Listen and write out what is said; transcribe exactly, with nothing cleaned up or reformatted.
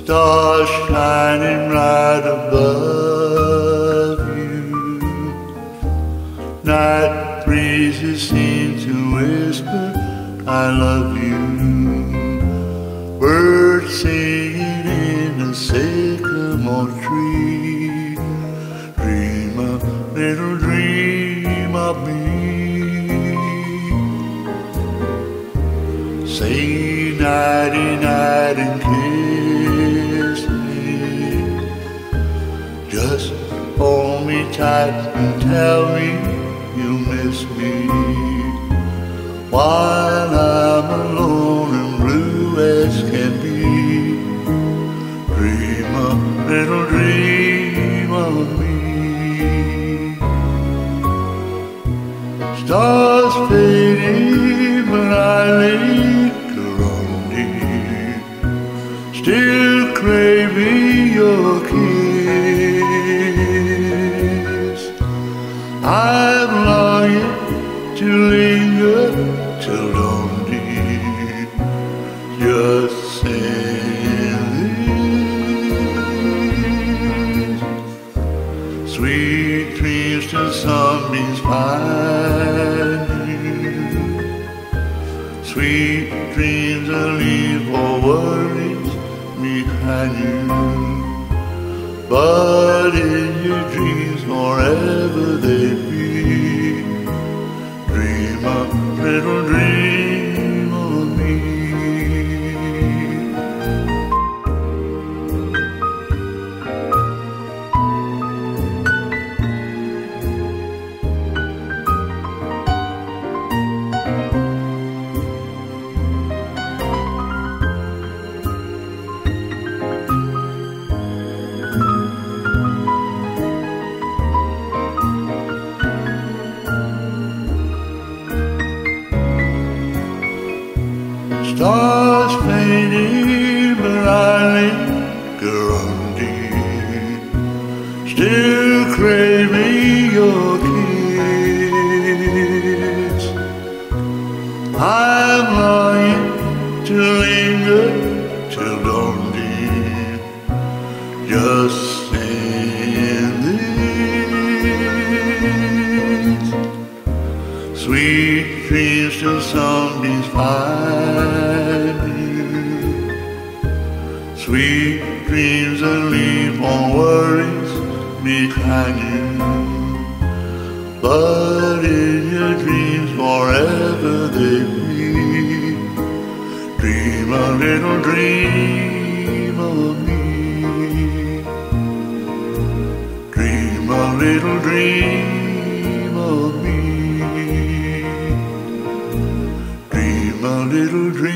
stars shining right above you. Night breezes seem to whisper, I love you. Birds singing in the sycamore tree. Dream a little dream of me. Say nighty night and kiss me. Just hold me tight and tell me you miss me. While I'm alone and blue as can be, dream a little dream of me. Stars fading, but I linger on thee, still craving your kiss. I'm longing to linger till dawn deep, just saying this. Sweet dreams till sunbeams find you. Sweet dreams that leave all worries behind you. But in your dreams forever they be. Dream a little dream of me. Stars fading, but I linger on thee, still craving your kiss. I'm longing to linger till dawn deep, just saying this. Sweet dreams till sunbeams find you. Sweet dreams that leave all worries behind you. But in your dreams forever they be. Dream a little dream of me. Dream a little dream of me. A little dream.